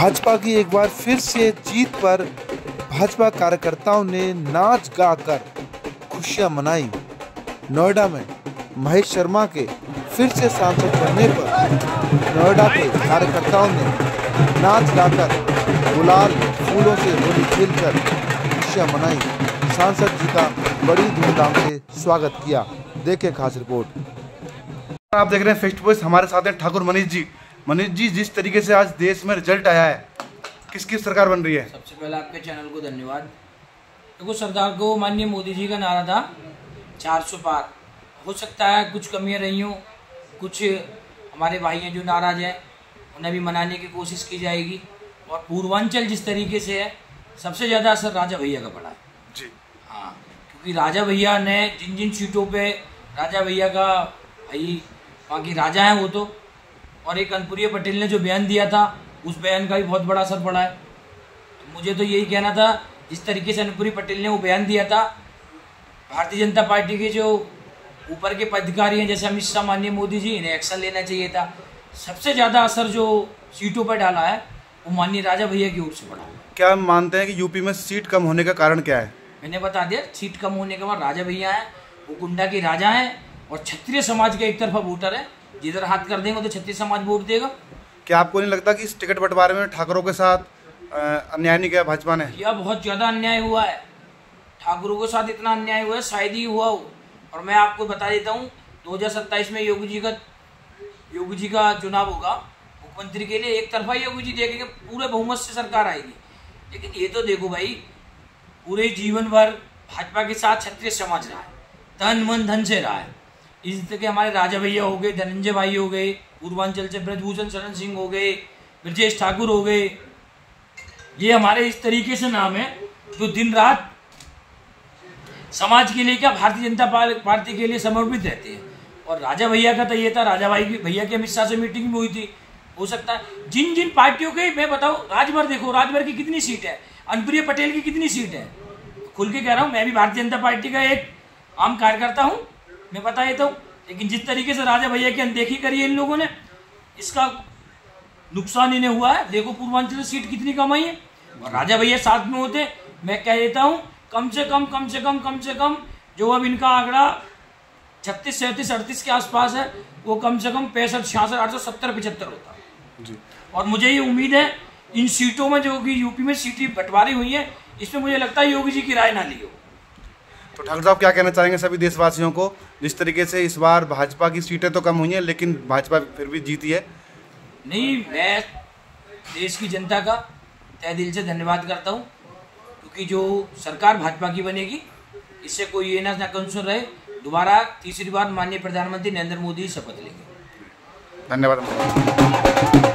भाजपा की एक बार फिर से जीत पर भाजपा कार्यकर्ताओं ने नाच गाकर खुशियां मनाई। नोएडा में महेश शर्मा के फिर से सांसद बनने पर नोएडा के कार्यकर्ताओं ने नाच गाकर गुलाल फूलों से होली खेलकर खुशियां मनाई। सांसद जी का बड़ी धूमधाम से स्वागत किया। देखें खास रिपोर्ट। आप देख रहे हैं फेस्ट वॉइस। हमारे साथ हैं ठाकुर मनीष जी। मनीष जी, जिस तरीके से आज देश में रिजल्ट आया है, किसकी सरकार बन रही है? सबसे पहले आपके चैनल को धन्यवाद। देखो, सरकार को माननीय मोदी जी का नारा था 400 पार। हो सकता है कुछ कमियां रही हों, कुछ हमारे भाई हैं जो नाराज हैं, उन्हें भी मनाने की कोशिश की जाएगी। और पूर्वांचल जिस तरीके से है, सबसे ज़्यादा असर राजा भैया का पड़ा है जी। हाँ, क्योंकि राजा भैया ने जिन जिन सीटों पे राजा भैया का भाई वहाँ की राजा हैं वो तो, और एक अनुप्रिया पटेल ने जो बयान दिया था उस बयान का भी बहुत बड़ा असर पड़ा है। तो मुझे तो यही कहना था, जिस तरीके से अनुप्रिया पटेल ने वो बयान दिया था, भारतीय जनता पार्टी के जो ऊपर के पदाधिकारी हैं जैसे अमित शाह, माननीय मोदी जी, इन्हें एक्शन लेना चाहिए था। सबसे ज़्यादा असर जो सीटों पर डाला है वो माननीय राजा भैया की ओर से पड़ा। क्या हम मानते हैं कि यूपी में सीट कम होने का कारण क्या है? मैंने बता दिया, सीट कम होने के बाद राजा भैया हैं, वो गुंडा के राजा हैं और क्षत्रिय समाज के एक तरफा वोटर है। जिधर हाथ कर देंगे तो क्षत्रिय समाज वोट देगा। क्या आपको नहीं लगता कि इस टिकट बंटवारे में ठाकुरों के साथ अन्याय नहीं किया भाजपा ने? यह बहुत ज़्यादा अन्याय हुआ है। ठाकुरों के साथ इतना अन्याय हुआ है, शायद ही हुआ हो। और मैं आपको बता देता हूँ, 2027 में योगी जी का चुनाव होगा मुख्यमंत्री के लिए। एक तरफा योगी जी देखेंगे, पूरे बहुमत से सरकार आएगी। लेकिन ये तो देखो भाई, पूरे जीवन भर भाजपा के साथ क्षत्रिय समाज रहा है, तन मन धन से रहा है। इस तरह के हमारे राजा भैया हो गए, धनंजय भाई हो गए, पूर्वांचल से ब्रजभूषण शरण सिंह हो गए, ब्रजेश ठाकुर हो गए, ये हमारे इस तरीके से नाम है जो दिन रात समाज के लिए, क्या भारतीय जनता पार्टी के लिए समर्पित रहते हैं। और राजा भैया का तो ये था, राजा भाई भैया की अमित शाह से मीटिंग भी हुई थी। हो सकता है जिन जिन पार्टियों के, मैं बताऊं, राजभर देखो, राजभर की कितनी सीट है, अनुप्रिया पटेल की कितनी सीट है। खुल के कह रहा हूँ, मैं भी भारतीय जनता पार्टी का एक आम कार्यकर्ता हूँ, मैं बता देता हूँ। लेकिन जिस तरीके से राजा भैया की अनदेखी करी है इन लोगों ने, इसका नुकसान इन्हें हुआ है। देखो पूर्वांचल में सीट कितनी कम आई है, और राजा भैया साथ में होते, मैं कह देता हूँ कम से कम जो अब इनका आंकड़ा 36, 37, 38 के आसपास है, वो कम से कम 65, 66, 870, 75 होता जी। और मुझे ये उम्मीद है इन सीटों में जो कि यूपी में सीटें बंटवारी हुई है, इसमें मुझे लगता है योगी जी की राय ना ली हो। तो ठाकुर साहब क्या कहना चाहेंगे सभी देशवासियों को, जिस तरीके से इस बार भाजपा की सीटें तो कम हुई हैं लेकिन भाजपा फिर भी जीती है? नहीं, मैं देश की जनता का तहे दिल से धन्यवाद करता हूँ, क्योंकि जो सरकार भाजपा की बनेगी, इससे कोई ये ना कंसर्न रहे, दोबारा तीसरी बार माननीय प्रधानमंत्री नरेंद्र मोदी शपथ लेंगे। धन्यवाद।